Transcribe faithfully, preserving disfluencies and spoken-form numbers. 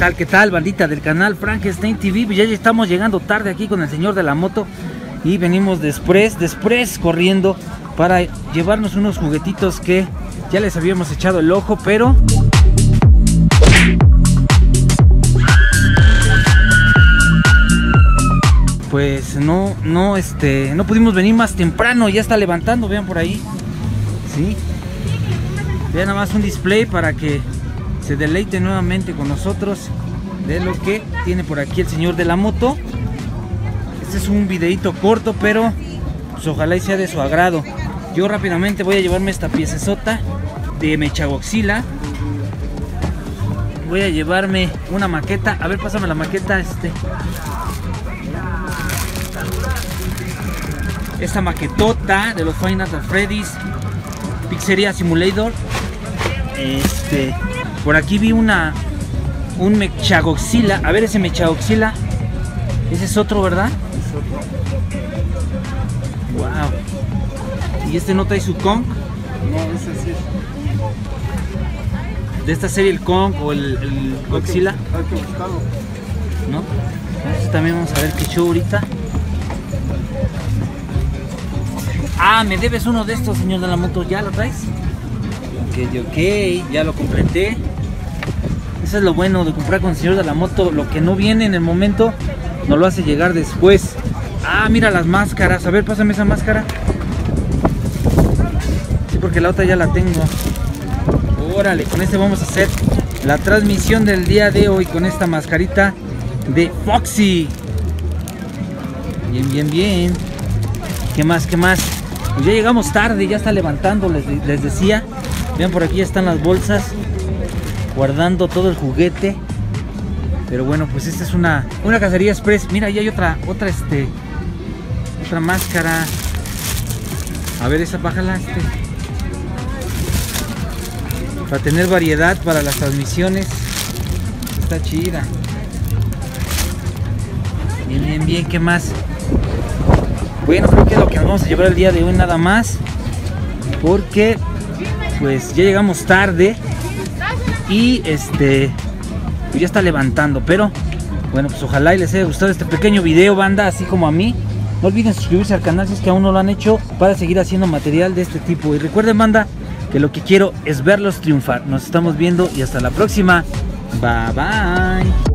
tal, qué tal, bandita del canal Frankenstein T V? Pues ya estamos llegando tarde aquí con el señor de la moto y venimos después, después corriendo para llevarnos unos juguetitos que ya les habíamos echado el ojo, pero pues no, no, este, no pudimos venir más temprano. Ya está levantando, vean por ahí, sí, vean nada más un display para que se deleite nuevamente con nosotros de lo que tiene por aquí el señor de la moto. Este es un videito corto, pero pues ojalá y sea de su agrado. Yo rápidamente voy a llevarme esta piecesota de Mechagodzilla. Voy a llevarme una maqueta. A ver, pásame la maqueta, este. Esta maquetota de los Five Nights at Freddy's Pizzeria Simulator. Este, por aquí vi una un Mechagodzilla. A ver, ese Mechagodzilla. Ese es otro, ¿verdad? Es otro. Wow. ¿Y este no trae su Kong? No, ese sí. De esta serie el Kong o el, el Godzilla. Hay que buscarlo. ¿No? Entonces también vamos a ver qué show ahorita. Ah, me debes uno de estos, señor de la moto. ¿Ya lo traes? Ok, ok, ya lo completé. Eso es lo bueno de comprar con el señor de la moto. Lo que no viene en el momento nos lo hace llegar después. Ah, mira las máscaras. A ver, pásame esa máscara. Sí, porque la otra ya la tengo. Órale, con este vamos a hacer la transmisión del día de hoy con esta mascarita de Foxy. Bien, bien, bien. ¿Qué más? ¿Qué más? Pues ya llegamos tarde, ya está levantando, les, les decía. Vean, por aquí ya están las bolsas guardando todo el juguete. Pero bueno, pues esta es una una cacería express. Mira, ahí hay otra, otra este otra máscara. A ver, esa, bájala, este, para tener variedad para las transmisiones. Está chida. Bien, bien, bien. ¿Qué más? Bueno, creo que es lo que nos vamos a llevar el día de hoy, nada más, porque pues ya llegamos tarde y este pues ya está levantando. Pero bueno, pues ojalá y les haya gustado este pequeño video, banda, así como a mí. No olviden suscribirse al canal si es que aún no lo han hecho, para seguir haciendo material de este tipo. Y recuerden, banda, que lo que quiero es verlos triunfar. Nos estamos viendo y hasta la próxima. Bye bye.